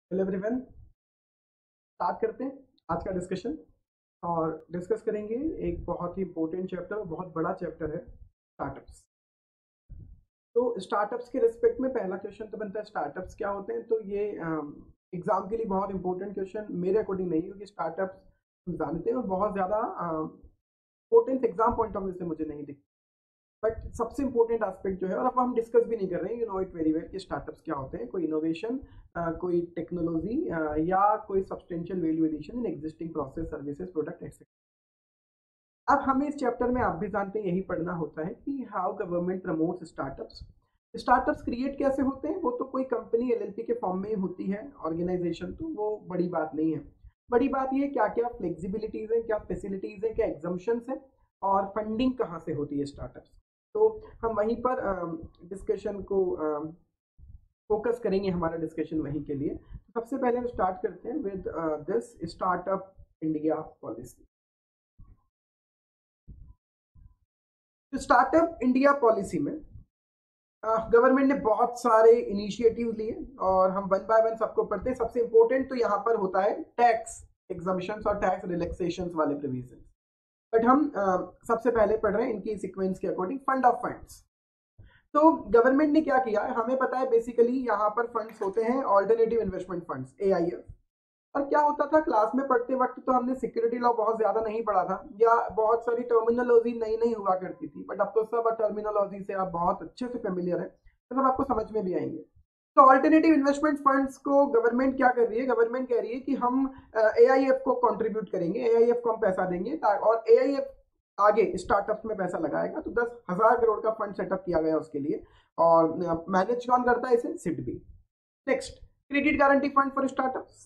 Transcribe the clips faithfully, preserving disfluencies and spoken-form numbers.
Hello everyone, start करते हैं आज का डिस्कशन। और डिस्कस करेंगे एक बहुत ही इंपॉर्टेंट चैप्टर और बहुत बड़ा चैप्टर है स्टार्टअप्स। तो स्टार्टअप्स के रिस्पेक्ट में पहला क्वेश्चन तो बनता है स्टार्टअप्स क्या होते हैं। तो ये एग्जाम के लिए बहुत इंपॉर्टेंट क्वेश्चन मेरे अकॉर्डिंग नहीं, क्योंकि स्टार्टअप्स हम जानते हैं और बहुत ज़्यादा important exam point of view से मुझे नहीं दिखता। बट सबसे इंपॉर्टेंट एस्पेक्ट जो है, और अब हम डिस्कस भी नहीं कर रहे हैं, you know it very well कि स्टार्टअप्स क्या होते हैं। कोई इनोवेशन, कोई टेक्नोलॉजी या कोई substantial value addition in existing process, services, product etcetera. अब हमें इस चैप्टर में, आप भी जानते हैं, यही पढ़ना होता है कि how government promotes startups. Startups create कैसे होते हैं? वो तो कोई कंपनी एलएलपी के फॉर्म में ही होती है, ऑर्गेनाइजेशन, तो वो बड़ी बात नहीं है। बड़ी बात ये क्या क्या फ्लेक्सिबिलिटीज है, क्या फैसिलिटीज है, क्या एग्जाम्पशंस है, और फंडिंग कहाँ से होती है स्टार्टअप्स। तो हम वहीं पर डिस्कशन को फोकस करेंगे, हमारा डिस्कशन वहीं के लिए। तो सबसे पहले हम स्टार्ट करते हैं with this startup India policy. तो स्टार्टअप इंडिया पॉलिसी में गवर्नमेंट uh, ने बहुत सारे इनिशिएटिव्स लिए, और हम वन बाय वन सबको पढ़ते हैं। सबसे इंपॉर्टेंट तो यहाँ पर होता है टैक्स एग्जम्पशंस और टैक्स रिलैक्सेशंस वाले प्रोविजन। बट हम uh, सबसे पहले पढ़ रहे हैं इनकी सीक्वेंस के अकॉर्डिंग फंड ऑफ फंड्स। तो गवर्नमेंट ने क्या किया है, हमें पता है बेसिकली यहाँ पर फंड्स होते हैं alternative investment funds, A I F. और क्या होता था, क्लास में पढ़ते वक्त तो हमने सिक्योरिटी लॉ बहुत ज्यादा नहीं पढ़ा था, या बहुत सारी टर्मिनोलॉजी नई नई हुआ करती थी, बट अब तो सब टर्मिनोलॉजी से आप बहुत अच्छे से फेमिलियर है, तो सब आपको समझ में भी आएंगे। तो ऑल्टरनेटिव इन्वेस्टमेंट फंड्स को गवर्नमेंट क्या कर रही है, गवर्नमेंट कह रही है कि हम ए आई एफ को कंट्रीब्यूट करेंगे, ए आई एफ को हम पैसा देंगे, और ए आई एफ आगे स्टार्टअप्स में पैसा लगाएगा। तो दस हजार करोड़ का फंड सेटअप किया गया उसके लिए, और मैनेज कौन करता है इसे? SIDBI. Next, credit guarantee fund for startups.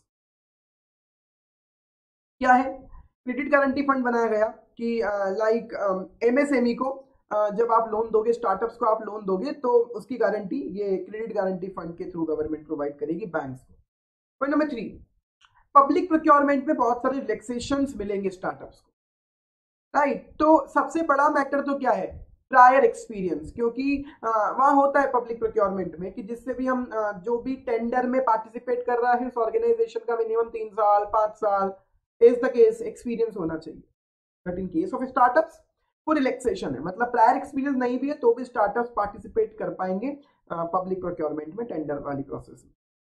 क्या है? क्रेडिट गारंटी फंड बनाया गया कि लाइक एमएसएमई को uh, जब आप लोन दोगे, स्टार्टअप्स को आप लोन दोगे, तो उसकी गारंटी ये क्रेडिट गारंटी फंड के थ्रू गवर्नमेंट प्रोवाइड करेगी बैंक्स को। Point number three, public procurement में बहुत सारे रिलैक्सेशंस मिलेंगे स्टार्टअप्स को, राइट। तो सबसे बड़ा मैटर तो क्या है? प्रायर एक्सपीरियंस, क्योंकि वहां होता है पब्लिक प्रोक्योरमेंट में कि जिससे भी हम आ, जो भी टेंडर में पार्टिसिपेट कर रहा है उस ऑर्गेनाइजेशन का मिनिमम तीन साल पांच साल इज द केस एक्सपीरियंस होना चाहिए। But in case of startups को रिलैक्सेशन है, मतलब प्रायर एक्सपीरियंस नहीं भी है तो भी स्टार्टअप्स पार्टिसिपेट कर पाएंगे पब्लिक प्रोक्योरमेंट में, टेंडर वाली प्रोसेस में।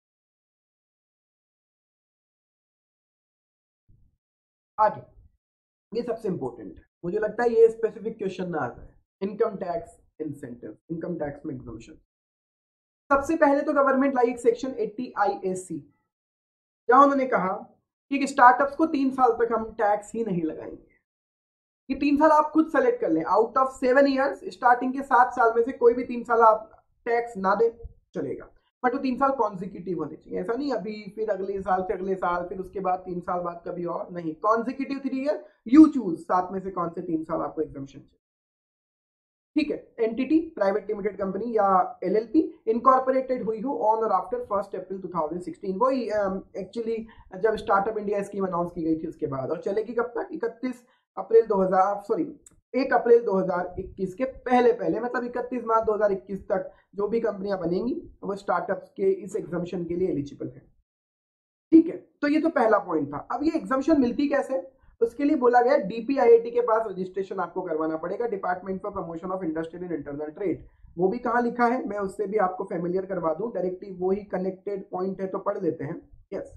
आगे, ये सबसे इंपॉर्टेंट है, मुझे लगता है ये स्पेसिफिक क्वेश्चन ना आ जाए, income tax incentive, income tax में एग्जम्पशन। सबसे पहले तो गवर्नमेंट लाई एक सेक्शन अस्सी आई ए सी, जहां उन्होंने कहा कि स्टार्टअप्स को तीन साल तक हम टैक्स ही नहीं लगाएंगे। ये तीन साल आप खुद सेलेक्ट कर लें, out of seven years starting के सात साल में से कोई भी तीन साल आप टैक्स ना दे चलेगा, बट वो तीन साल कॉन्जिक्यूटिव होने चाहिए। ऐसा नहीं अभी फिर अगले साल फिर अगले साल फिर उसके बाद तीन साल बाद कभी और, नहीं, consecutive three year, you choose सात में से कौन से तीन साल आपको एग्जम्पशन चाहिए। ठीक है, एंटिटी प्राइवेट लिमिटेड कंपनी या एलएलपी इनकॉर्पोरेटेड हुई हो ऑन और after first April two thousand sixteen, वही एक्चुअली जब स्टार्टअप इंडिया स्कीम अनाउंस की गई थी उसके बाद, और चलेगी कब तक? इकतीस अप्रैल दो हज़ार सॉरी एक अप्रैल दो हज़ार इक्कीस के पहले पहले, मतलब इकतीस मार्च दो हज़ार इक्कीस तक जो भी कंपनियां बनेंगी वो स्टार्टअप्स के इस एग्जम्पशन के लिए एलिजिबल है। ठीक है, तो ये तो पहला पॉइंट था। अब ये एग्जम्पशन मिलती कैसे? उसके लिए बोला गया डीपीआईआईटी के पास रजिस्ट्रेशन आपको करवाना पड़ेगा, department for promotion of industrial and internal trade. वो भी कहाँ लिखा है, मैं उससे भी आपको फेमिलियर करवा दूं, डायरेक्टली वो ही कनेक्टेड पॉइंट है तो पढ़ लेते हैं। Yes,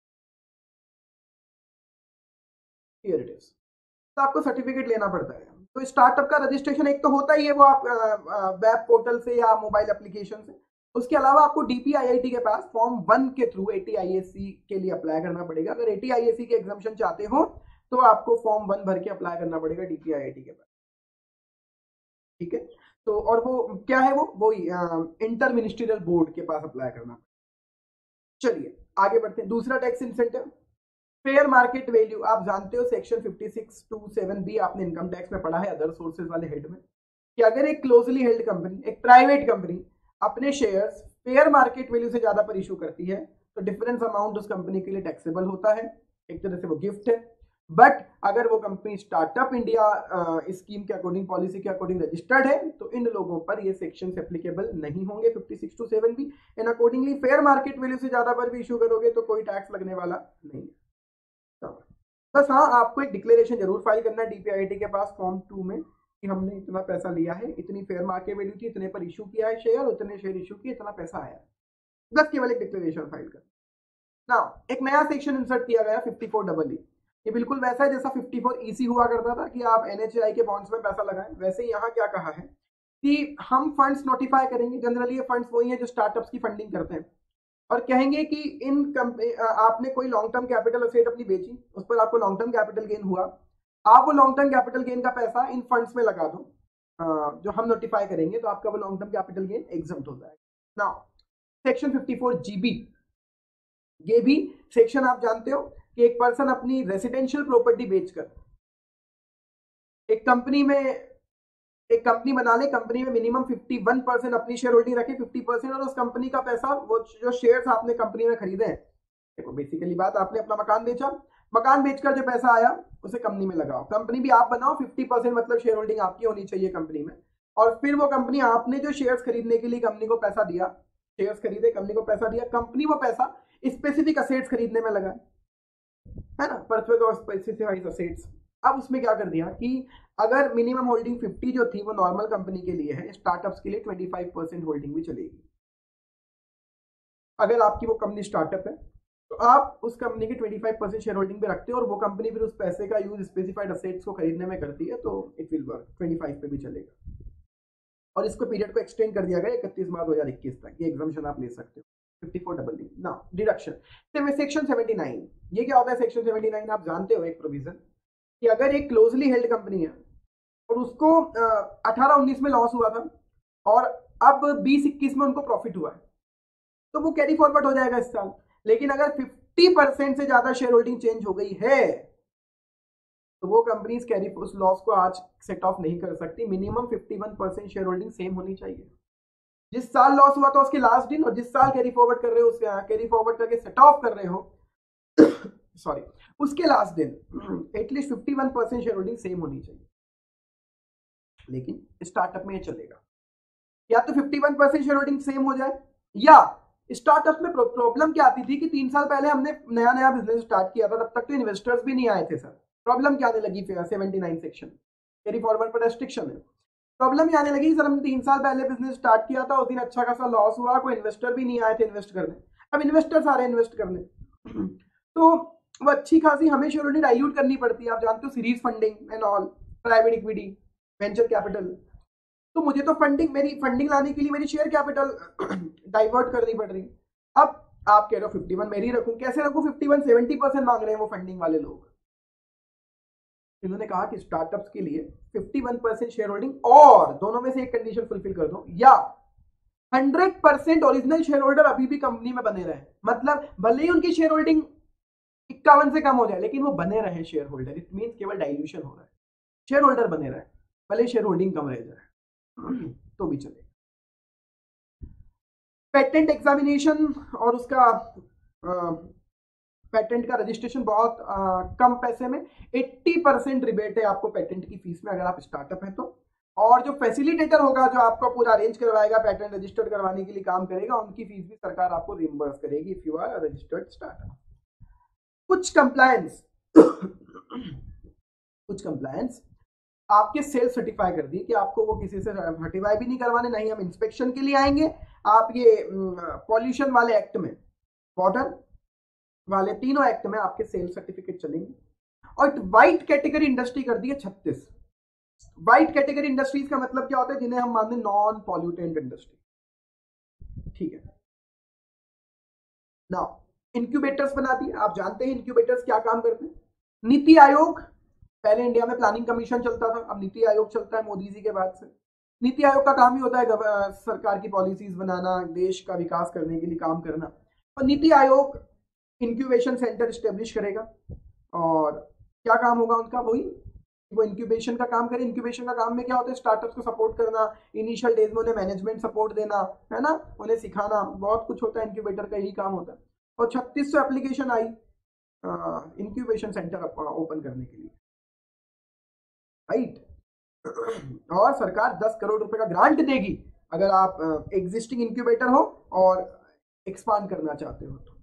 here it is. तो आपको सर्टिफिकेट लेना पड़ता है। तो स्टार्टअप का रजिस्ट्रेशन एक तो होता ही है वो आप वेब पोर्टल से या मोबाइल एप्लीकेशन से, उसके अलावा आपको डीपीआईआईटी के पास फॉर्म वन के थ्रू एटीआईएसी के लिए अप्लाई करना पड़ेगा। अगर एटीआईएसी के एग्जामिशन चाहते हो तो आपको फॉर्म वन भर के अप्लाई करना पड़ेगा डीपीआईआईटी के पास। ठीक है, तो और वो क्या है, वो वही इंटर मिनिस्ट्रियल बोर्ड के पास अप्लाई करना। चलिए आगे बढ़ते हैं। दूसरा tax incentive, fair market value. आप जानते हो section fifty six two seven B आपने इनकम टैक्स में पढ़ा है अदर सोर्सेज वाले हेड में, कि अगर एक क्लोजली हेल्ड कंपनी, एक प्राइवेट कंपनी अपने शेयर्स फेयर मार्केट वैल्यू से ज्यादा पर इशू करती है तो डिफरेंस अमाउंट उस कंपनी के लिए टैक्सेबल होता है, एक तरह से वो गिफ्ट है। बट अगर वो कंपनी स्टार्टअप इंडिया स्कीम के अकॉर्डिंग, पॉलिसी के अकॉर्डिंग रजिस्टर्ड है तो इन लोगों पर ये सेक्शन एप्लीकेबल नहीं होंगे fifty six two seven B. And accordingly fair market value से ज्यादा पर भी इशू करोगे तो कोई टैक्स लगने वाला नहीं है। तो बस हाँ, आपको एक डिक्लेरेशन जरूर फाइल करना है डीपीआईटी के पास फॉर्म टू में कि हमने इतना पैसा लिया है, इतनी फेयर मार्केट वैल्यू थी, इतने पर इशू किया है शेयर, उतने शेयर इशू किए, इतना पैसा आया। बस केवल एक डिक्लेरेशन फाइल कर ना। एक नया सेक्शन इंसर्ट किया गया फिफ्टी फोर डबल ई। ये बिल्कुल वैसा है जैसा फिफ्टी फोर ई सी हुआ करता था कि आप एनएचएआई के बॉन्ड्स में पैसा लगाएं, वैसे ही यहाँ क्या कहा है कि हम फंड्स नोटिफाई करेंगे। जनरली ये फंड्स वही है जो स्टार्टअप्स की फंडिंग करते हैं, और कहेंगे कि इन आपने कोई लॉन्ग टर्म कैपिटल असेट अपनी बेची, उस पर आपको लॉन्ग टर्म कैपिटल गेन हुआ, आप वो लॉन्ग टर्म कैपिटल गेन का पैसा इन फंड्स में लगा दो जो हम नोटिफाई करेंगे, तो आपका वो long term capital gain exempt हो जाएगा। Now section fifty four G B, ये भी सेक्शन आप जानते हो कि एक पर्सन अपनी रेसिडेंशियल प्रॉपर्टी बेचकर एक कंपनी में एक कंपनी बना ले, कंपनी में मिनिमम फिफ्टी वन परसेंट अपनी शेयर होल्डिंग रखे, फिफ्टी परसेंट, और उस कंपनी का पैसा, वो जो शेयर्स आपने कंपनी में खरीदे हैं, देखो बेसिकली बात, आपने अपना मकान बेचा, मकान बेचकर जो पैसा आया उसे कंपनी में लगाओ, कंपनी भी आप बनाओ, फिफ्टी परसेंट मतलब शेयर होल्डिंग आपकी होनी चाहिए कंपनी में, और फिर वो कंपनी, आपने जो शेयर्स खरीदने के लिए कंपनी को पैसा दिया, शेयर्स खरीदे, कंपनी को पैसा दिया, कंपनी वो पैसा स्पेसिफिक असेट्स खरीदने में लगा, है ना, परचेज ऑफ स्पेसिफाइड असेट्स। अब उसमें क्या कर दिया कि अगर मिनिमम होल्डिंग फिफ्टी जो थी वो नॉर्मल कंपनी के लिए है, स्टार्टअप्स के लिए ट्वेंटी फाइव परसेंट होल्डिंग भी चलेगी। अगर आपकी वो कंपनी स्टार्टअप है तो आप उस कंपनी की twenty five percent share holding पे रखते हो, और वो कंपनी फिर उस पैसे का यूज स्पेसिफाइड असेट्स को खरीदने में करती है, तो it will work, twenty five पे भी चलेगा। और इसको पीरियड को एक्सटेंड कर दिया गया इकतीस मार्च दो हजार इक्कीस तक, ये एग्जाम्पशन आप ले सकते हो। Fifty four double D. Now deduction, section seventy nine, ये क्या होता है सेक्शन सेवेंटी नाइन? आप जानते हो एक प्रोविजन कि अगर एक क्लोजली हेल्ड कंपनी है और उसको अठारह उन्नीस में लॉस हुआ था और अब बीस इक्कीस में उनको प्रॉफिट हुआ है, तो वो कैरी फॉरवर्ड हो जाएगा इस साल। लेकिन अगर फिफ्टी परसेंट से ज्यादा शेयर होल्डिंग चेंज हो गई है तो वो कंपनीज कैरी उस लॉस को आज सेट ऑफ नहीं कर सकती। Minimum fifty one percent share holding same होनी चाहिए। जिस साल लॉस हुआ था उसके लास्ट दिन और जिस साल कैरी फॉरवर्ड कर रहे हो उसके कैरी फॉरवर्ड करके सेट ऑफ कर रहे हो सॉरी उसके लास्ट दिन at least fifty one percent share holding same होनी चाहिए। लेकिन स्टार्टअप में ये चलेगा, या तो fifty one percent share holding same हो जाए, या स्टार्टअप में प्रॉब्लम क्या आती थी कि तीन साल पहले हमने नया नया बिजनेस स्टार्ट किया था, तब तक तो इन्वेस्टर्स भी नहीं आए थे सर। प्रॉब्लम क्या आने लगी? Seventy nine section carry forward पर रेस्ट्रिक्शन है। प्रॉब्लम ये आने लगी सर हमने तीन साल पहले बिजनेस स्टार्ट किया था, उस दिन अच्छा खासा लॉस हुआ, कोई इन्वेस्टर भी नहीं आए थे इन्वेस्ट करने, अब इन्वेस्टर्स आ रहे हैं इन्वेस्ट करने, तो वो अच्छी खासी हमें शेयर होल्डिंग डाइल्यूट करनी पड़ती है। आप जानते हो series funding and all, private equity, venture capital, तो मुझे तो फंडिंग, मेरी फंडिंग लाने के लिए मेरी शेयर कैपिटल डाइवर्ट करनी पड़ रही। अब आप कह रहे हो फिफ्टी वन मेरी रखूं, कैसे रखूं फिफ्टी वन? सेवेंटी परसेंट मांग रहे हैं वो फंडिंग वाले लोग। इन्होंने कहा कि स्टार्टअप्स के लिए fifty one percent share holding और दोनों में से एक कंडीशन फुलफिल कर दो, या hundred percent original share holder अभी भी कंपनी में बने रहे, मतलब भले ही उनकी शेयर होल्डिंग इक्यावन से कम हो जाए लेकिन वो बने रहे शेयर होल्डर। इट मींस केवल डाइल्यूशन हो रहा है, शेयर होल्डर बने रहे, भले शेयर होल्डिंग कम रह जाए तो भी चलेगा। पेटेंट एग्जामिनेशन और उसका पेटेंट का रजिस्ट्रेशन बहुत आ, कम पैसे में, अस्सी परसेंट रिबेट है आपको पेटेंट की फीस में अगर आप स्टार्टअप है तो। और जो फैसिलिटेटर होगा जो आपको पूरा अरेंज करवाएगा, पेटेंट रजिस्टर्ड करवाने के लिए काम करेगा, उनकी फीस भी सरकार आपको रिइंबर्स करेगी if you are registered startup. कुछ कंप्लायंस कुछ कंप्लायंस आपके सेल्स सर्टिफाई कर दी कि आपको वो किसी से सर्टिफाई भी नहीं करवाने, नहीं हम इंस्पेक्शन के लिए आएंगे। आप ये पॉल्यूशन वाले एक्ट में, वाटर वाले तीनों एक्ट में आपके सेल्स सर्टिफिकेट चलेंगे। और व्हाइट कैटेगरी इंडस्ट्री कर दी है छत्तीस। व्हाइट कैटेगरी इंडस्ट्रीज का मतलब क्या होता है? जिन्हें हम मानते हैं नॉन पॉल्यूटेंट इंडस्ट्री, ठीक है। नाउ इंक्यूबेटर्स बना दिए। आप जानते हैं इंक्यूबेटर्स क्या काम करते हैं। नीति आयोग, पहले इंडिया में प्लानिंग कमीशन चलता था, अब नीति आयोग चलता है मोदी जी के बाद से। नीति आयोग का काम ही होता है सरकार की पॉलिसीज बनाना, देश का विकास करने के लिए काम करना। और NITI Aayog incubation centre establish करेगा और क्या काम होगा उनका? वही वो इंक्यूबेशन का काम करे। इंक्यूबेशन का काम में क्या होता है? स्टार्टअप्स को सपोर्ट करना, इनिशियल डेज में उन्हें मैनेजमेंट सपोर्ट देना, है ना, उन्हें सिखाना, बहुत कुछ होता है। इंक्यूबेटर का यही काम होता है। और छत्तीस सौ एप्लीकेशन आई इंक्यूबेशन सेंटर ओपन करने के लिए, राइट। और सरकार दस करोड़ रुपए का ग्रांट देगी अगर आप एग्जिस्टिंग इंक्यूबेटर हो और एक्सपांड करना चाहते हो तो।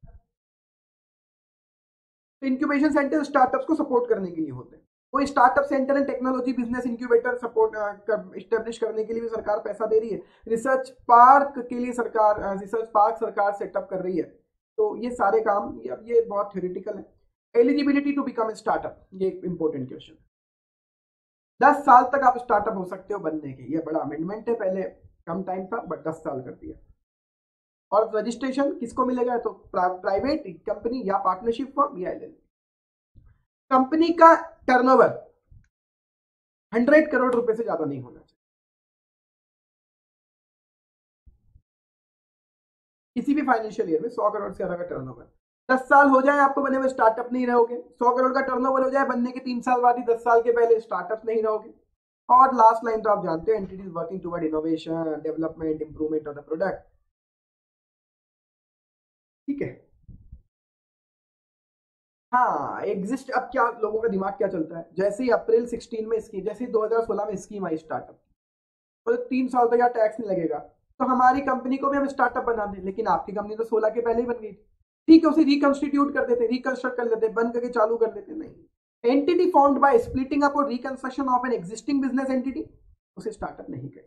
इंक्यूबेशन सेंटर स्टार्टअप्स को सपोर्ट करने के लिए होते हैं। कोई startup centre and technology business incubator support establish करने के लिए भी सरकार पैसा दे रही है। रिसर्च पार्क के लिए सरकार रिसर्च पार्क सरकार सेटअप कर रही है। तो ये सारे काम ये, ये बहुत थ्योरेटिकल है। Eligibility to become a startup, ये एक इंपॉर्टेंट क्वेश्चन है। दस साल तक आप स्टार्टअप हो सकते हो बनने के, ये बड़ा अमेंडमेंट है, पहले कम टाइम था बट दस साल कर दिया। और रजिस्ट्रेशन किसको मिलेगा, तो प्राइवेट कंपनी या पार्टनरशिप फर्म या एलएलपी। कंपनी का टर्नओवर हंड्रेड करोड़ रुपए से ज्यादा नहीं होना चाहिए किसी भी फाइनेंशियल ईयर में। सौ करोड़ से ज्यादा का टर्नओवर, दस साल हो जाए आपको बने हुए स्टार्टअप नहीं रहोगे। सौ करोड़ का टर्नओवर हो जाए बनने के तीन साल बाद ही, दस साल के पहले स्टार्टअप नहीं रहोगे। और लास्ट लाइन तो आप जानते हो, entities working toward innovation development improvement of the product, ठीक है। हाँ एग्जिस्ट, अब क्या लोगों का दिमाग क्या चलता है, जैसे ही अप्रैल सिक्सटीन में स्कीम, जैसे ही दो हज़ार सोलह में स्कीम आई स्टार्टअप, तो तीन साल तक यार टैक्स नहीं लगेगा, तो हमारी कंपनी को भी हम स्टार्टअप बना दें। लेकिन आपकी कंपनी तो सोलह के पहले ही बन गई थी, ठीक है, उसे रिकंस्टिट्यूट कर देते, रिकंस्ट्रक्ट कर लेते, बंद करके चालू कर लेते। नहीं, entity formed by splitting up और reconstruction of an existing business entity, उसे स्टार्टअप नहीं करेंगे।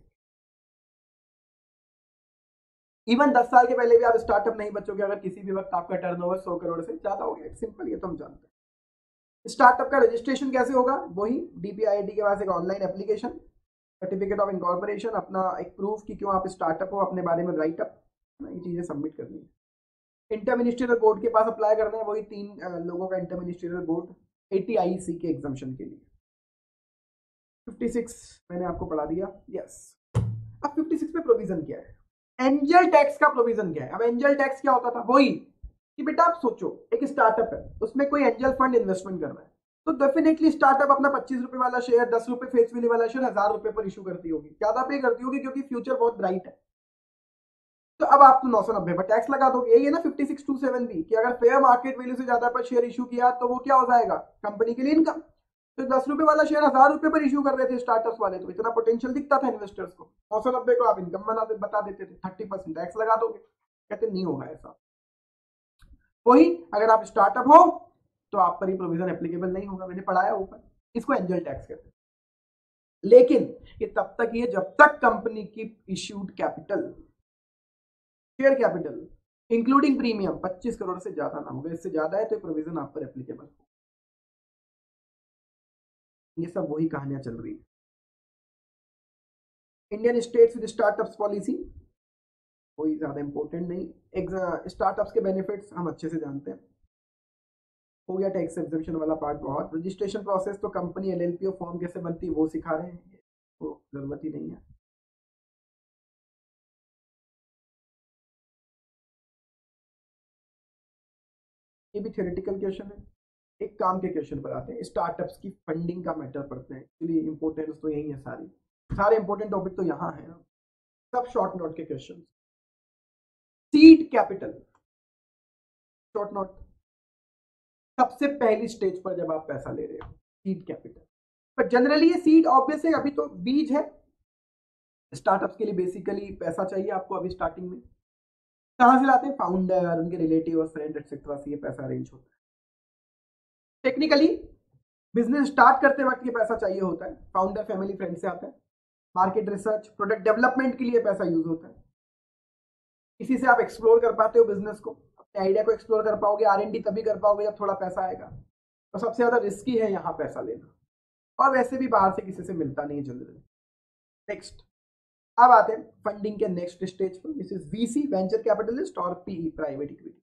इवन दस साल के पहले भी आप स्टार्टअप नहीं बचोगे अगर किसी भी वक्त आपका टर्नओवर सौ करोड़ से ज्यादा हो गया। सिंपल, ये तो हम जानते हैं। स्टार्टअप का रजिस्ट्रेशन कैसे होगा, वही डीपीआईआईटी के पास एक online application, certificate of incorporation, अपना एक प्रूफ कि क्यों आप स्टार्टअप हो, अपने बारे में राइट अप, ये चीजें सबमिट करनी है। इंटर मिनिस्ट्रियल बोर्ड के पास अप्लाई करना है, वही तीन लोगों का इंटर मिनिस्ट्रियल बोर्ड एटीआईसी के एग्जाम्शन के लिए। छप्पन मैंने आपको पढ़ा दिया, यस। अब छप्पन में प्रोविजन क्या है, एंजल टैक्स का प्रोविजन क्या है। अब एंजल टैक्स क्या होता था, वही कि बेटा आप सोचो एक स्टार्टअप है, उसमें कोई एंजल फंड इन्वेस्टमेंट कर रहा है, तो डेफिनेटली स्टार्टअप अपना पच्चीस रुपए वाला शेयर, दस रुपए फेस वैल्यू वाला शेयर हजार रुपए पर इशू करती होगी, ज्यादा पे करती होगी क्योंकि फ्यूचर बहुत ब्राइट है। तो अब आप तो नौ सौ नब्बे पर टैक्स लगा दोगे। यही है ना fifty six two seven B, कि अगर फेयर मार्केट वैल्यू से ज्यादा पर शेयर इशू किया तो वो क्या हो जाएगा, कंपनी के लिए इनकम। तो दस रुपए वाला शेयर हजार रुपए पर इशू कर रहे थे स्टार्टअप्स वाले, तो इतना पोटेंशियल दिखता था इन्वेस्टर्स को। नौ सौ नब्बे को आप इनकम बना दे, बता देते थे, थर्टी परसेंट टैक्स लगा दोगे। कहते नहीं होगा ऐसा। वही अगर आप स्टार्टअप हो तो आप पर ही प्रोविजन एप्लीकेबल नहीं होगा, मैंने पढ़ाया ऊपर, इसको एंजल टैक्स कहते हैं। लेकिन ये तब तक ये जब तक कंपनी की issued capital, share capital including premium पच्चीस करोड़ से ज्यादा ना होगा। इससे ज्यादा है तो प्रोविजन आप पर एप्लीकेबल हो। ये सब वही कहानियां चल रही है। Indian states with startups policy कोई ज्यादा इंपॉर्टेंट नहीं। स्टार्टअप्स के बेनिफिट्स हम अच्छे से जानते हैं, हो गया। टैक्स एग्जेम्पशन वाला पार्ट बहुत। रजिस्ट्रेशन प्रोसेस तो कंपनी एलएलपी और फॉर्म कैसे बनती है वो सिखा रहे हैं, तो जरूरत ही नहीं है। ये भी थ्योरेटिकल क्वेश्चन है। एक काम के क्वेश्चन पर आते हैं, स्टार्टअप्स की फंडिंग का मैटर पढ़ते हैं। एक्चुअली इंपॉर्टेंस तो यही है, सारी सारे इंपॉर्टेंट टॉपिक तो यहाँ है, सब शॉर्ट नोट के question. Seed capital, short note, सबसे पहली स्टेज पर जब आप पैसा ले रहे हो, सीड कैपिटल। पर जनरली ये सीड ऑब्वियस है, अभी तो बीज है। स्टार्टअप्स के लिए बेसिकली पैसा चाहिए आपको अभी स्टार्टिंग में। कहां से लाते हैं, फाउंडर, उनके रिलेटिव और फ्रेंड एक्सेट्रा से ये पैसा अरेंज होता है। टेक्निकली बिजनेस स्टार्ट करते वक्त ये पैसा चाहिए होता है, फाउंडर फैमिली फ्रेंड से आता है। मार्केट रिसर्च, प्रोडक्ट डेवलपमेंट के लिए पैसा यूज होता है। इसी से आप एक्सप्लोर कर पाते हो बिजनेस को, अपने आइडिया को एक्सप्लोर कर पाओगे। आर एन डी तभी कर पाओगे जब थोड़ा पैसा आएगा। तो सबसे ज्यादा रिस्की है यहाँ पैसा लेना, और वैसे भी बाहर से किसी से मिलता नहीं है जनरली। नेक्स्ट, अब आते हैं फंडिंग के नेक्स्ट स्टेज पर, this is VC, venture capitalist, और पीई, प्राइवेट इक्विटी।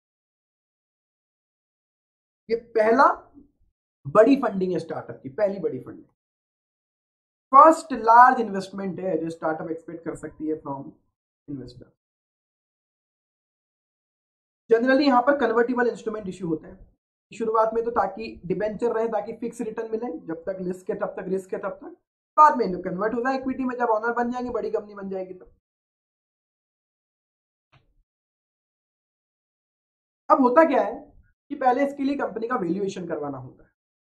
ये पहला बड़ी फंडिंग है स्टार्टअप की, पहली बड़ी फंडिंग, फर्स्ट लार्ज इन्वेस्टमेंट है जो स्टार्टअप एक्सपेक्ट कर सकती है फ्रॉम इन्वेस्टर। जनरली यहां पर कन्वर्टिबल इंस्ट्रूमेंट इश्यू होते हैं शुरुआत में, तो ताकि डिबेंचर रहे, ताकि फिक्स रिटर्न मिले, जब तक रिस्क है तब तक रिस्क है तब तक। बाद में कन्वर्ट हो जाए इक्विटी में, जब ऑनर बन जाएंगे, बड़ी कंपनी बन जाएगी तब। अब होता क्या है कि पहले इसके लिए कंपनी का वैल्यूएशन करवाना होता है।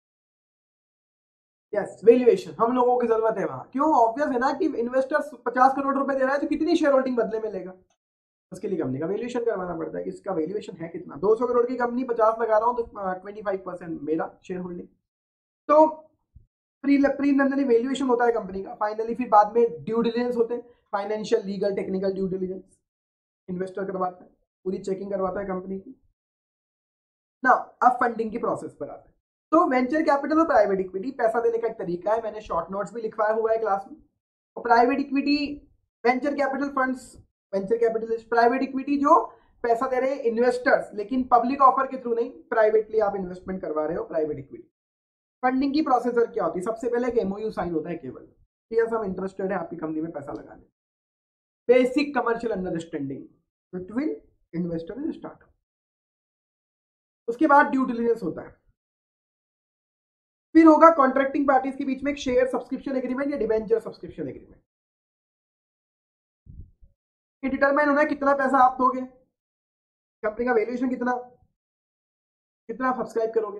यस, वैल्यूएशन हम लोगों की जरूरत है वहां। क्यों? ऑब्वियस है ना कि इन्वेस्टर्स पचास करोड़ रुपए दे रहा है तो कितनी शेयर होल्डिंग बदले में लेगा, उसके लिए कंपनी का वैल्यूएशन करवाना पड़ता है कि इसका वैल्यूएशन है कितना। दो सौ करोड़ की कंपनी पचास लगा रहा हूँ तो ट्वेंटी फाइव परसेंट मेरा शेयर होल्डिंग। तो प्री प्रीलिमिनरी वैल्यूएशन होता है कंपनी का। फाइनली फिर बाद में ड्यू डिलिजेंस होते हैं, financial, legal, technical due diligence investor करवाता है, पूरी चेकिंग करवाता है कंपनी की ना। अब फंडिंग की प्रोसेस पर आते हैं। तो वेंचर कैपिटल और प्राइवेट इक्विटी पैसा देने का एक तरीका है, मैंने शॉर्ट नोट्स भी लिखवाया हुआ है क्लास में। और private equity, venture capital funds, venture capitalist, private equity जो पैसा दे रहे हैं इन्वेस्टर्स, लेकिन पब्लिक ऑफर के थ्रू नहीं, प्राइवेटली आप इन्वेस्टमेंट करवा रहे हो, प्राइवेट इक्विटी। फंडिंग की प्रोसेसर क्या होती है? सबसे पहले एक एमओयू साइन होता है केवल, यस हम इंटरेस्टेड है आपकी कंपनी में पैसा लगाने। Basic commercial understanding between investor and startup. उसके बाद ड्यू डिलिजेंस होता है। फिर होगा कॉन्ट्रैक्टिंग पार्टीज के बीच में एक शेयर सब्सक्रिप्शन एग्रीमेंट या डिबेंचर सब्सक्रिप्शन एग्रीमेंट। ये डिटरमाइन होना है कितना पैसा आप दोगे, कंपनी का वैल्यूएशन कितना, कितना आप सब्सक्राइब करोगे।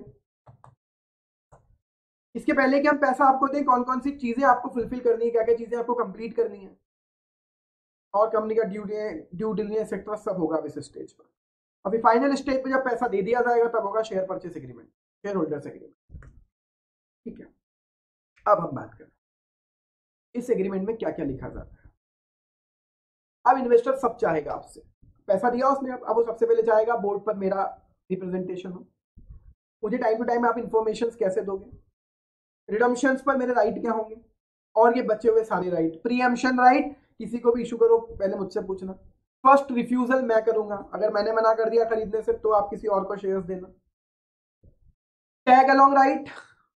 इसके पहले कि हम पैसा आपको दें, कौन कौन सी चीजें आपको फुलफिल करनी है, क्या क्या चीजें आपको कंप्लीट करनी है, और कंपनी का ड्यू ड्यू डिलिजेंस एक्सेट्रा सब होगा इस स्टेज पर। अभी फाइनल स्टेज पे जब पैसा दे दिया जाएगा तब होगा share purchase agreement, share holders agreement. ठीक है, अब हम बात करें इस एग्रीमेंट में क्या क्या लिखा जाता है। अब इन्वेस्टर सब चाहेगा आपसे, पैसा दिया उसने, अब वो सबसे पहले चाहेगा बोर्ड पर मेरा रिप्रेजेंटेशन हो, मुझे टाइम टू टाइम आप इंफॉर्मेशन कैसे दोगे, रिडम्पशंस पर मेरे राइट क्या होंगे, और ये बचे हुए सारे राइट। प्रीएम्पशन राइट, किसी को भी इशू करो पहले मुझसे पूछना। फर्स्ट रिफ्यूजल मैं करूंगा, अगर मैंने मना कर दिया खरीदने से तो आप किसी और को शेयर्स देना। टैग अलोंग राइट,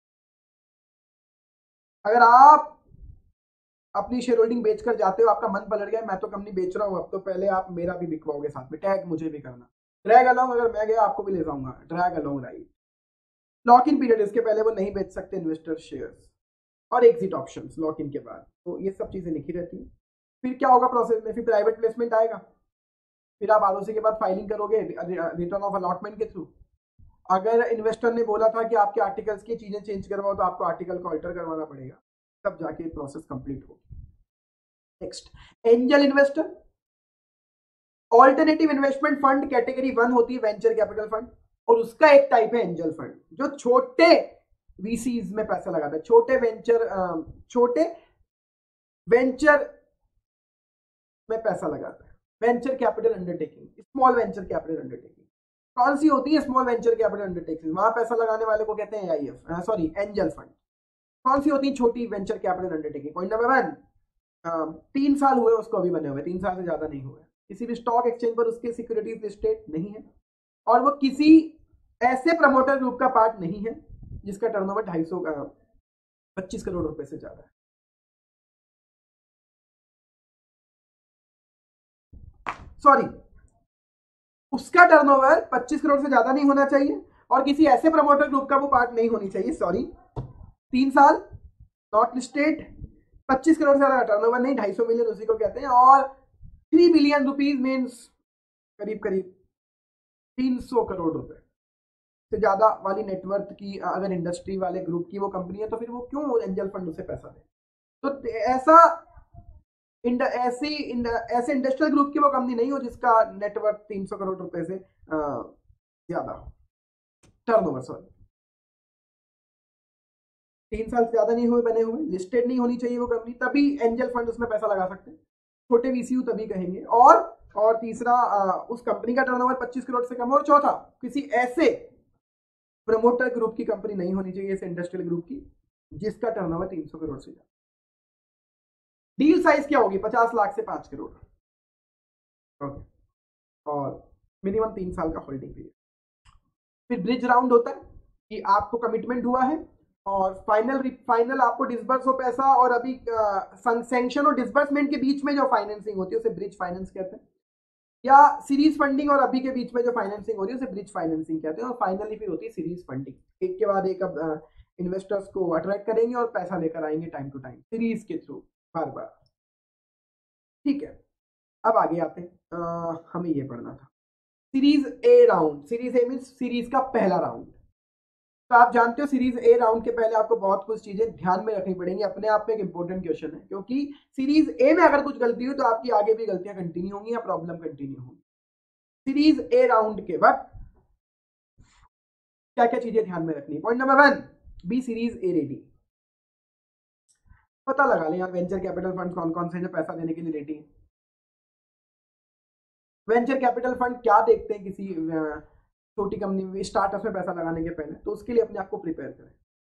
अगर आप अपनी शेयर होल्डिंग बेचकर जाते हो, आपका मन पलट गया मैं तो कंपनी बेच रहा हूं अब, तो पहले आप मेरा भी बिकवाओगे साथ में, टैग मुझे भी करना। ड्रैग अलोंग, अगर मैं गया आपको भी ले जाऊंगा, drag along right. Lock in period, इसके पहले वो नहीं बेच सकते इन्वेस्टर शेयर्स, और एग्जिट ऑप्शंस लॉक इन के बाद, तो ये सब चीजें लिखी रहती है। फिर क्या होगा प्रोसेस में, फिर प्राइवेट प्लेसमेंट आएगा, फिर आप आरओसी के बाद फाइलिंग करोगे रिटर्न ऑफ अलॉटमेंट के थ्रू। अगर इन्वेस्टर ने बोला था कि आपके आर्टिकल्स की चीजें चेंज करवाओ तो आपको आर्टिकल को अल्टर करवाना पड़ेगा, तब जाके प्रोसेस कंप्लीट होगी। Next, angel investor. Alternative investment fund category one होती है वेंचर कैपिटल फंड, और उसका एक टाइप है एंजल फंड जो छोटे वीसीज में पैसा लगाता है, छोटे वेंचर छोटे वेंचर में पैसा लगाता है। Venture capital undertaking, small venture capital undertaking कौन सी होती है? स्मॉल वेंचर कैपिटल अंडरटेकिंग, वहां पैसा लगाने वाले को कहते हैं एआईएफ, सॉरी एंजल फंड। कौन सी होती है? छोटी venture capital undertaking. Point number one, तीन साल हुए उसको अभी बने हुए, तीन साल से ज्यादा नहीं हुए, किसी भी स्टॉक एक्सचेंज पर उसके सिक्योरिटीज लिस्टेड नहीं है, और वो किसी ऐसे प्रमोटर ग्रुप का पार्ट नहीं है जिसका टर्नओवर ढाई सौ पच्चीस करोड़ रुपए से ज्यादा है। सॉरी, उसका टर्नओवर पच्चीस करोड़ से ज्यादा नहीं होना चाहिए, और किसी ऐसे प्रमोटर ग्रुप का वो पार्ट नहीं होनी चाहिए। सॉरी, तीन साल, नॉट लिस्टेड, पच्चीस करोड़ से ज्यादा टर्नओवर नहीं, ढाई सौ मिलियन उसी को कहते हैं, और थ्री बिलियन रुपीज मीन्स करीब करीब तीन सौ करोड़ रुपए से ज्यादा वाली नेटवर्थ की अगर इंडस्ट्री वाले ग्रुप की वो कंपनी है, तो फिर वो क्यों एंजल फंड उसे पैसा दे? तो ऐसा इंड, ऐसी इंड, ऐसे इंडस्ट्रियल ग्रुप की वो कंपनी नहीं हो जिसका नेटवर्थ तीन सौ करोड़ रुपए से ज्यादा हो, टर्नओवर सॉरी, तीन साल से ज्यादा नहीं हुए बने हुए, लिस्टेड नहीं होनी चाहिए वो कंपनी, तभी एंजल फंड उसमें पैसा लगा सकते हैं, छोटे वीसीयू तभी कहेंगे। और और तीसरा, आ, उस कंपनी का टर्नओवर पच्चीस करोड़ से कम, और चौथा, किसी ऐसे प्रमोटर ग्रुप की कंपनी नहीं होनी चाहिए, ऐसे इंडस्ट्रियल ग्रुप की जिसका टर्नओवर तीन सौ करोड़ से ज्यादा। डील साइज क्या होगी? पचास लाख से पांच करोड़, ओके, और मिनिमम तीन साल का होल्डिंग पीरियड। फिर ब्रिज राउंड होता है कि आपको कमिटमेंट हुआ है और फाइनल फाइनल आपको डिसबर्स हो पैसा, और अभी सैंक्शन और डिसबर्समेंट के बीच में जो फाइनेंसिंग होती है उसे ब्रिज फाइनेंस कहते हैं, या सीरीज फंडिंग और अभी के बीच में जो फाइनेंसिंग हो रही है उसे ब्रिज फाइनेंसिंग कहते हैं। और फाइनली फिर होती है सीरीज फंडिंग, एक के बाद एक अब इन्वेस्टर्स को अट्रैक्ट करेंगे और पैसा लेकर आएंगे टाइम टू टाइम सीरीज के थ्रू बार बार। ठीक है, अब आगे आते हैं, हमें ये पढ़ना था series A round, series A mean series का पहला राउंड। तो आप जानते हो सीरीज ए राउंड के पहले आपको बहुत कुछ चीजें ध्यान में रखनी पड़ेंगी, अपने आप में एक इंपॉर्टेंट क्वेश्चन है, क्योंकि सीरीज ए में अगर कुछ गलती हुई तो आपकी आगे भी गलतियां कंटिन्यू होंगी या प्रॉब्लम कंटिन्यू होंगी। सीरीज ए राउंड के वक्त क्या क्या चीजें ध्यान में रखनी। Point number one, be series A ready. पता लगा लें यार वेंचर कैपिटल फंड कौन कौन से जो पैसा देने के लिए रेडी है। वेंचर कैपिटल फंड क्या देखते हैं किसी छोटी कंपनी में, स्टार्टअप में पैसा लगाने के पहले, तो उसके लिए अपने आप को प्रिपेयर करें।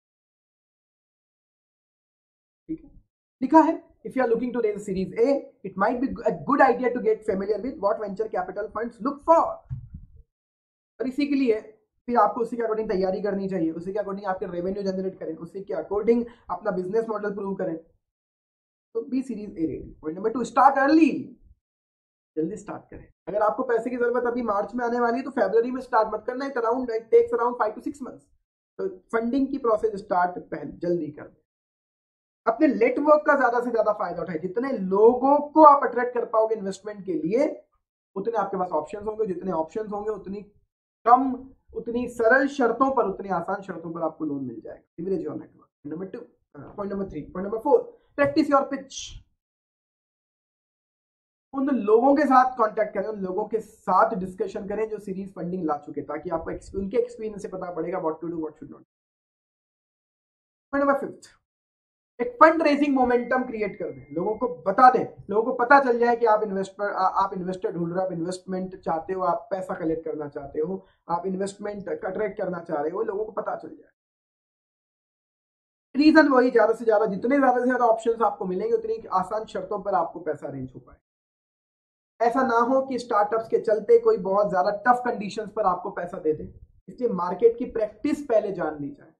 ठीक है, लिखा है if you are looking to raise series A, it might be a good idea to get familiar with what venture capital funds look for। और इसी के लिए फिर आपको उसी के अकॉर्डिंग तैयारी करनी चाहिए, उसी के अकॉर्डिंग आपके रेवेन्यू जनरेट करें, उसी के अकॉर्डिंग अपना बिजनेस मॉडल प्रूव करें। तो be series A ready. Point number two, start early, जल्दी स्टार्ट करें। अगर आपको पैसे की जरूरत अभी मार्च में आने वाली है तो फरवरी में स्टार्ट मत करना, it around it takes around five to six months. तो फंडिंग की प्रोसेस स्टार्ट पहले जल्दी कर दें। अपने नेटवर्क का ज्यादा से ज्यादा फायदा उठाएं, जितने लोगों को आप अट्रैक्ट कर पाओगे इन्वेस्टमेंट के लिए उतने आपके पास ऑप्शंस होंगे, जितने ऑप्शंस होंगे उतनी कम, उतनी सरल शर्तों पर, उतनी आसान शर्तों पर आपको लोन मिल जाएगा। Leverage your network. Number two, point number three. Point number four, practice your pitch. उन लोगों के साथ कांटेक्ट करें, उन लोगों के साथ डिस्कशन करें जो सीरीज फंडिंग ला चुके, ताकि आपको उनके एक्सपीरियंस से पता पड़ेगा what to do what should not. Point number fifth, एक फंड रेजिंग मोमेंटम क्रिएट कर दें, लोगों को बता दें, लोगों को पता चल जाए कि आप इन्वेस्टर आप इन्वेस्टर ढूंढ रहे हो, आप इन्वेस्टमेंट चाहते हो, आप पैसा कलेक्ट करना चाहते हो, आप इन्वेस्टमेंट अट्रैक्ट करना चाह रहे हो, लोगों को पता चल जाए। रीजन वही, ज्यादा से ज्यादा जितने ज्यादा से ज्यादा ऑप्शंस आपको मिलेंगे उतनी आसान शर्तों पर आपको पैसा अरेंज हो पाए। ऐसा ना हो कि स्टार्टअप्स के चलते कोई बहुत ज्यादा टफ कंडीशंस पर आपको पैसा दे दे, इसलिए मार्केट की प्रैक्टिस पहले जान ली जाए।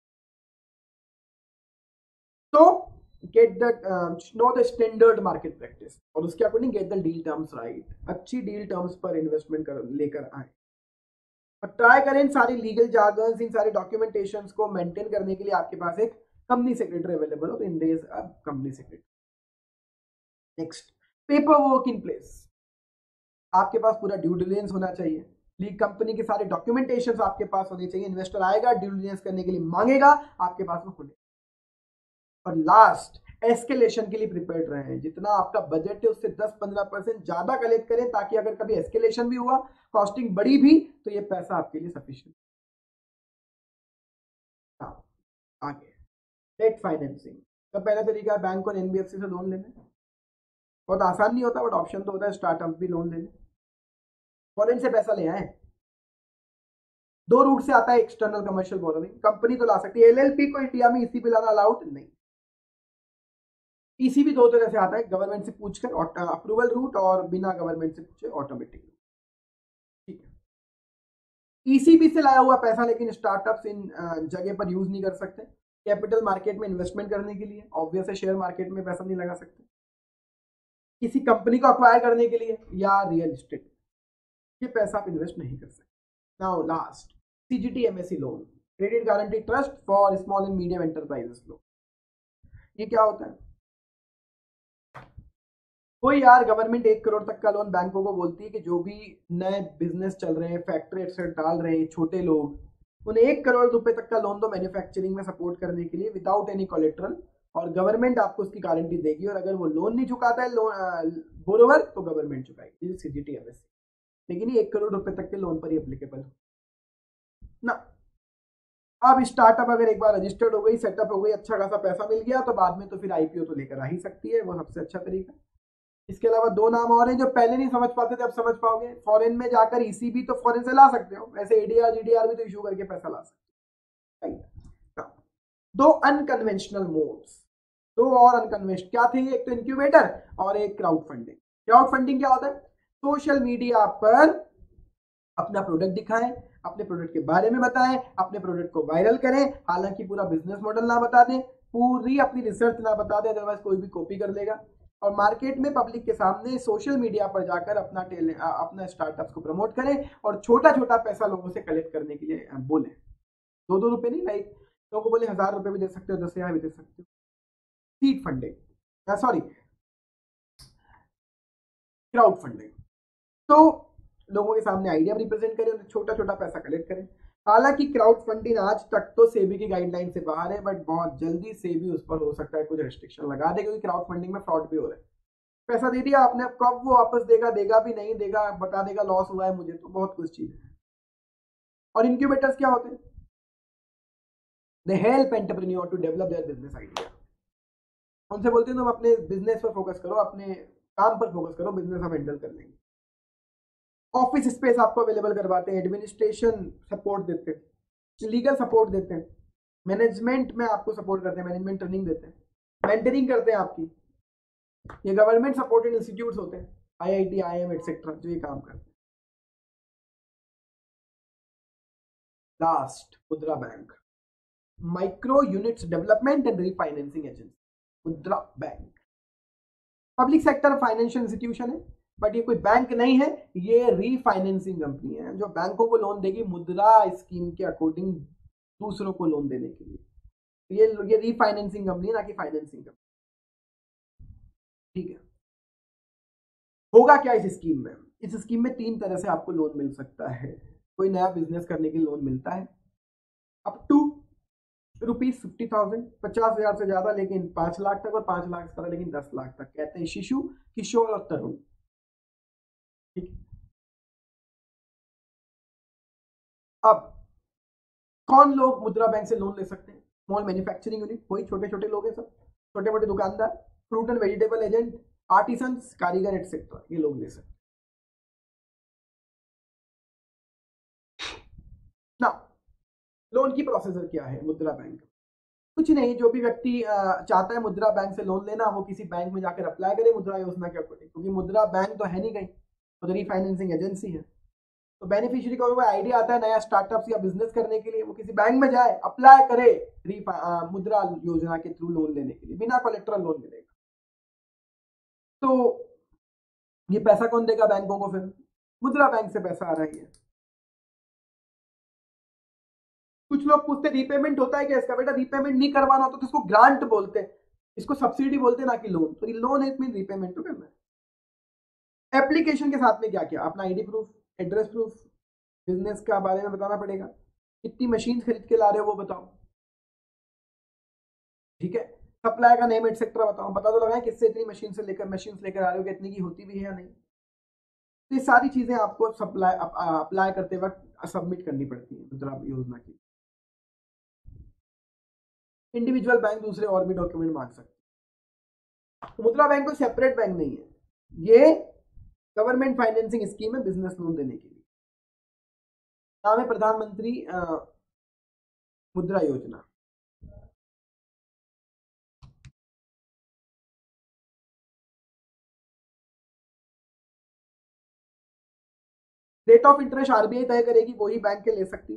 तो get the know the standard market practice और उसके according get the deal terms right. अच्छी डील टर्म्स पर इन्वेस्टमेंट कर लेकर आए और ट्राई करें इन सारी लीगल जार्गन्स, इन सारे डॉक्यूमेंटेशंस को मेंटेन करने के लिए आपके पास एक कंपनी सेक्रेटरी अवेलेबल हो, तो इन डेज अब company secretary. Next, paper work in place. आपके पास पूरा ड्यू डिलिजेंस होना चाहिए, लीग कंपनी के सारे डॉक्यूमेंटेशंस आपके पास होने चाहिए। इन्वेस्टर आएगा ड्यू डिलिजेंस करने के लिए मांगेगा, आपके पास वो होने। और लास्ट, एस्केलेशन के लिए प्रिपेयर्ड रहें, जितना आपका बजट है उससे दस पंद्रह परसेंट ज्यादा कलेक्ट करें, ताकि अगर कभी एस्केलेशन भी हुआ, कॉस्टिंग बढ़ी भी, तो ये पैसा आपके लिए सफिशिएंट। आगे, डेट फाइनेंसिंग का पहला तरीका है बैंक और एनबीएफसी से लोन लेने। बहुत आसान नहीं होता बट ऑप्शन तो होता है स्टार्टअप भी लोन लेने। फॉरेन से पैसा ले आए, दो रूट से आता है, एक्सटर्नल कमर्शियल बोरोइंग, कंपनी तो ला सकती है, एलएलपी को इंडिया में ईसीबी लाना अलाउड नहीं। ईसीबी दो तरह से आता है, गवर्नमेंट से पूछकर अप्रूवल रूट और बिना गवर्नमेंट से पूछे ऑटोमेटिक। ठीक है, ईसीबी से लाया हुआ पैसा लेकिन स्टार्टअप्स इन जगह पर यूज नहीं कर सकते। कैपिटल मार्केट में इन्वेस्टमेंट करने के लिए ऑब्वियस है शेयर मार्केट में पैसा नहीं लगा सकते, किसी कंपनी को अक्वायर करने के लिए या रियल एस्टेट, ये पैसा आप इन्वेस्ट नहीं कर सकते। Now last, CGT MSC loan, credit guarantee trust for small and medium enterprises loan. ये क्या होता है? कोई यार गवर्नमेंट एक करोड़ तक का लोन बैंकों को बोलती है कि जो भी नए बिजनेस चल रहे हैं, फैक्ट्री एक्सेट डाल रहे हैं, छोटे लोग, उन्हें एक करोड़ रुपए तक का लोन दो मैन्युफैक्चरिंग में सपोर्ट करने के लिए विदाउट एनी कोलेट्रल, और गवर्नमेंट आपको उसकी गारंटी देगी, और अगर वो लोन नहीं चुकाता है लोन बोरोवर तो गवर्नमेंट चुकाएगी, सीजीटी एमएससी। लेकिन ये एक करोड़ रुपए तक के लोन पर ही एप्लीकेबल ना। अब स्टार्टअप अगर एक बार रजिस्टर्ड हो गई, सेटअप हो गई, अच्छा खासा पैसा मिल गया, तो बाद में तो फिर आईपीओ तो लेकर आ ही सकती है, वो सबसे अच्छा तरीका। इसके अलावा दो नाम और हैं जो पहले नहीं समझ पाते थे, अब समझ पाओगे। फॉरेन में जाकर ईसीबी तो फॉरेन से ला सकते हो, वैसे एडीआर जीडीआर भी तो इशू करके पैसा ला सकते हो। दो अनकन्वेंशनल मोड्स, दो और अनकन्वेंशनल क्या थे? एक तो इंक्यूबेटर और एक क्राउड फंडिंग। क्राउड फंडिंग क्या होता है? सोशल मीडिया पर अपना प्रोडक्ट दिखाएं, अपने प्रोडक्ट के बारे में बताएं, अपने प्रोडक्ट को वायरल करें, हालांकि पूरा बिजनेस मॉडल ना बता दें, पूरी अपनी रिसर्च ना बता दें, अदरवाइज कोई भी कॉपी कर लेगा। और मार्केट में पब्लिक के सामने सोशल मीडिया पर जाकर अपना अपना स्टार्टअप्स को प्रमोट करें और छोटा छोटा पैसा लोगों से कलेक्ट करने के लिए बोले। दो दो रुपए नहीं, लाइक लोगों को बोले हजार रुपए भी दे सकते हो, दस हजार भी दे सकते हो। Seed funding, sorry crowd funding. तो लोगों के सामने आइडिया रिप्रेजेंट करें, उनसे छोटा छोटा पैसा कलेक्ट करें। हालांकि क्राउड फंडिंग आज तक तो सेबी की गाइडलाइन से बाहर है, बट बहुत जल्दी सेबी उस पर हो सकता है कुछ रेस्ट्रिक्शन लगा दे, क्योंकि क्राउड फंडिंग में फ्रॉड भी हो रहा है। पैसा दे दिया आपने, कब वो वापस देगा, देगा भी नहीं देगा, बता देगा लॉस हुआ है मुझे, तो बहुत कुछ चीज है। और इंक्यूबेटर्स क्या होते हैं? They help entrepreneur to develop their business idea. उनसे बोलते हैं तुम अपने बिजनेस पर फोकस करो, अपने काम पर फोकस करो, बिजनेस हम हैंडल कर लेंगे। ऑफिस स्पेस आपको अवेलेबल करवाते हैं, एडमिनिस्ट्रेशन सपोर्ट देते हैं, लीगल सपोर्ट देते हैं, मैनेजमेंट में आपको सपोर्ट करते हैं, मैनेजमेंट ट्रेनिंग देते हैं, मेंटरिंग करते हैं आपकी। ये गवर्नमेंट सपोर्टेड इंस्टीट्यूट्स होते हैं, आईआईटी, आईएम एटसेट्रा, जो ये काम करते हैं। Last, Mudra bank, micro units development and refinancing agency. Mudra bank public sector financial institution है, बट ये कोई बैंक नहीं है, ये रीफाइनेंसिंग कंपनी है जो बैंकों को लोन देगी मुद्रा स्कीम के अकॉर्डिंग दूसरों को लोन देने के लिए। ये ये रीफाइनेंसिंग कंपनी है, ना कि फाइनेंसिंग कंपनी। ठीक है, होगा क्या इस स्कीम में? इस स्कीम में तीन तरह से आपको लोन मिल सकता है। कोई नया बिजनेस करने के लिए लोन मिलता है up to rupees fifty thousand, पचास हजार से ज्यादा, लेकिन पांच लाख तक, और पांच लाख से ज्यादा लेकिन दस लाख तक। कहते हैं शिशु, किशोर और तरुण। ठीक, अब कौन लोग मुद्रा बैंक से लोन ले सकते हैं? स्मॉल मैन्युफैक्चरिंग यूनिट, वही छोटे छोटे लोग हैं सब, छोटे मोटे दुकानदार, fruit and vegetable agent, artisans, कारीगर एटसेट्रा, ये लोग ले सकते हैं ना। लोन की प्रोसेसर क्या है मुद्रा बैंक? कुछ नहीं, जो भी व्यक्ति चाहता है मुद्रा बैंक से लोन लेना, वो किसी बैंक में जाकर अप्लाई करे मुद्रा योजना के अकॉर्डिंग, क्योंकि मुद्रा बैंक तो है नहीं कहीं, तो रीफाइनेंसिंग एजेंसी है। तो बेनिफिशियरी को कोई आइडिया आता है नया स्टार्टअप या बिजनेस करने के लिए, वो किसी बैंक में जाए, अप्लाई करे मुद्रा योजना के थ्रू लोन लेने के लिए, बिना कोलेट्रल लोन मिलेगा। तो ये पैसा कौन देगा बैंकों को? फिर मुद्रा बैंक से पैसा आ रही है। कुछ लोग पूछते रीपेमेंट होता है क्या इसका? बेटा रीपेमेंट नहीं करवाना होता तो इसको ग्रांट बोलते हैं, इसको सब्सिडी बोलते हैं, ना कि लोन। तो लोन है मीन रीपेमेंट तो करना है। एप्लीकेशन के साथ में क्या क्या? अपना ID proof, address proof, business का बारे में बताना पड़ेगा, कितनी मशीन खरीद के ला रहे हो वो बताओ, ठीक है, सप्लाई का नेम एटसेट्रा बताओ, पता तो लगाए किससे इतनी मशीन से लेकर मशीन लेकर आ रहे हो, कितनी की होती भी है या नहीं। तो ये सारी चीजें आपको सप्लाई अप्लाई करते वक्त सबमिट करनी पड़ती है मुद्रा योजना की। इंडिविजुअल बैंक दूसरे और भी डॉक्यूमेंट मांग सकते हैं। मुद्रा बैंक कोई सेपरेट बैंक नहीं है, ये गवर्नमेंट फाइनेंसिंग स्कीम है बिजनेस लोन देने के लिए। नाम है प्रधानमंत्री मुद्रा योजना। रेट ऑफ इंटरेस्ट आरबीआई तय करेगी, वही बैंक के ले सकती है।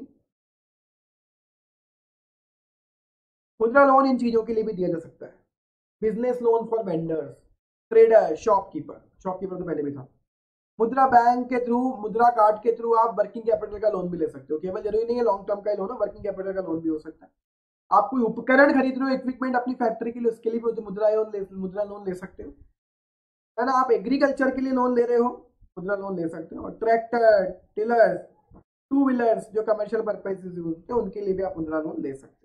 मुद्रा लोन इन चीजों के लिए भी दिया जा सकता है, business loan for vendors, trader, shopkeeper, shopkeeper तो पहले भी था। मुद्रा बैंक के थ्रू, मुद्रा कार्ड के थ्रू आप वर्किंग कैपिटल का लोन भी ले सकते हो, केवल जरूरी नहीं है लॉन्ग टर्म का ही लोन हो, वर्किंग कैपिटल का लोन भी हो सकता है। आप कोई उपकरण खरीद रहे हो, इक्विपमेंट अपनी फैक्ट्री के लिए, उसके लिए भी मुद्रा लोन ले मुद्रा लोन ले सकते हो, है ना। आप एग्रीकल्चर के लिए लोन ले रहे हो, मुद्रा लोन ले सकते हो। और ट्रैक्टर, टिलर्स, टू व्हीलर्स जो कमर्शियल पर्पज यूज होते हैं, उनके लिए भी आप मुद्रा लोन ले सकते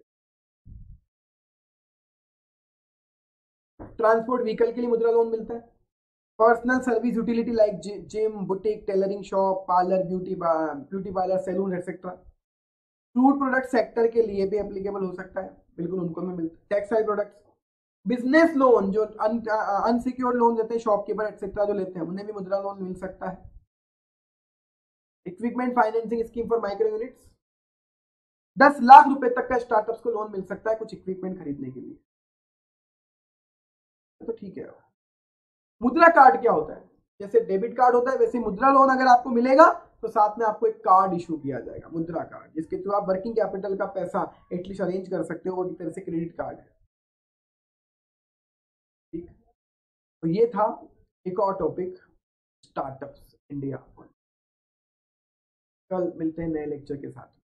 हो। ट्रांसपोर्ट व्हीकल के लिए मुद्रा लोन मिलता है। Personal service utility like gym, boutique, tailoring shop, parlour, beauty beauty parlour, salon etcetera. Food product sector के लिए भी एप्लीकेबल हो सकता है, बिल्कुल उनको में मिलता है। टेक्सटाइल प्रोडक्ट्स, बिजनेस लोन जो अनसिक्योर्ड लोन देते हैं, शॉपकीपर एटसेट्रा जो लेते हैं, उन्हें भी मुद्रा लोन मिल सकता है। Equipment financing scheme for micro units, दस लाख रुपए तक का स्टार्टअप्स को लोन मिल सकता है कुछ इक्विपमेंट खरीदने के लिए। तो ठीक है। मुद्रा कार्ड क्या होता है? जैसे डेबिट कार्ड होता है, वैसे मुद्रा लोन अगर आपको मिलेगा तो साथ में आपको एक कार्ड इशू किया जाएगा, मुद्रा कार्ड, जिसके थ्रू आप वर्किंग कैपिटल का पैसा एटलीस्ट अरेंज कर सकते हो, वो एक तरह से क्रेडिट कार्ड है। ठीक, तो ये था एक और टॉपिक, स्टार्टअप्स इंडिया। कल मिलते हैं नए लेक्चर के साथ।